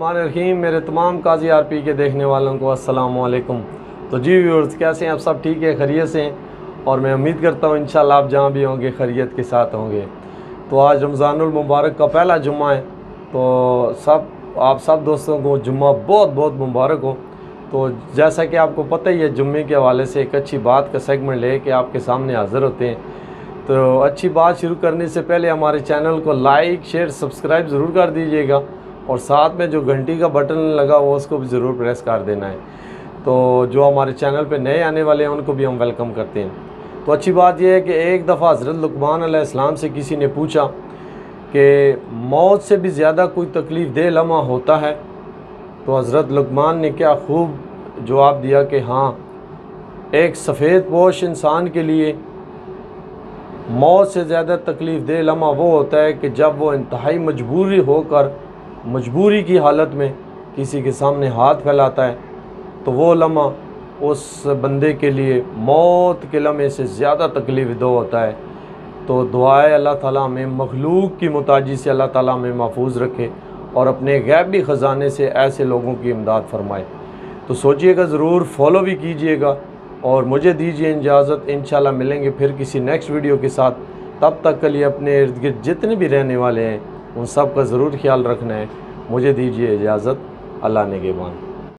बिस्मिल्लाहिर्रहमानिर्रहीम। मेरे तमाम काजी आरपी के देखने वालों को अस्सलाम वालेकुम। तो जी व्यूअर्स, कैसे हैं आप? सब ठीक है, खैरियत से हैं? और मैं उम्मीद करता हूँ इंशाल्लाह आप जहाँ भी होंगे खैरियत के साथ होंगे। तो आज रमज़ानुल मुबारक का पहला जुम्मा है, तो आप सब दोस्तों को जुम्मा बहुत बहुत मुबारक हो। तो जैसा कि आपको पता ही है, जुम्मे के हवाले से एक अच्छी बात का सेगमेंट ले के आपके सामने हाज़िर होते हैं। तो अच्छी बात शुरू करने से पहले हमारे चैनल को लाइक शेयर सब्सक्राइब ज़रूर कर दीजिएगा, और साथ में जो घंटी का बटन लगा हुआ उसको भी ज़रूर प्रेस कर देना है। तो जो हमारे चैनल पे नए आने वाले हैं उनको भी हम वेलकम करते हैं। तो अच्छी बात यह है कि एक दफ़ा हज़रत लुक़मान अलैहिस्सलाम से किसी ने पूछा कि मौत से भी ज़्यादा कोई तकलीफ़ दे लम्हा होता है? तो हज़रत लुक़मान ने क्या खूब जवाब दिया कि हाँ, एक सफ़ेद पोश इंसान के लिए मौत से ज़्यादा तकलीफ़ दे लम्हा वो होता है कि जब वो इंतहाई मजबूरी की हालत में किसी के सामने हाथ फैलाता है, तो वो लम्हा उस बंदे के लिए मौत के लम्हे से ज़्यादा तकलीफ़ दो होता है। तो दुआए अल्लाह ताला हमें मखलूक की मुताजी से अल्लाह ताला हमें महफूज रखे और अपने गैबी ख़जाने से ऐसे लोगों की इमदाद फरमाए। तो सोचिएगा ज़रूर, फॉलो भी कीजिएगा और मुझे दीजिए इजाज़त। इंशाल्लाह मिलेंगे फिर किसी नेक्स्ट वीडियो के साथ। तब तक के लिए अपने इर्द गिर्द जितने भी रहने वाले हैं उन सब का ज़रूर ख्याल रखना है। मुझे दीजिए इजाज़त। अल्लाह निगहबान।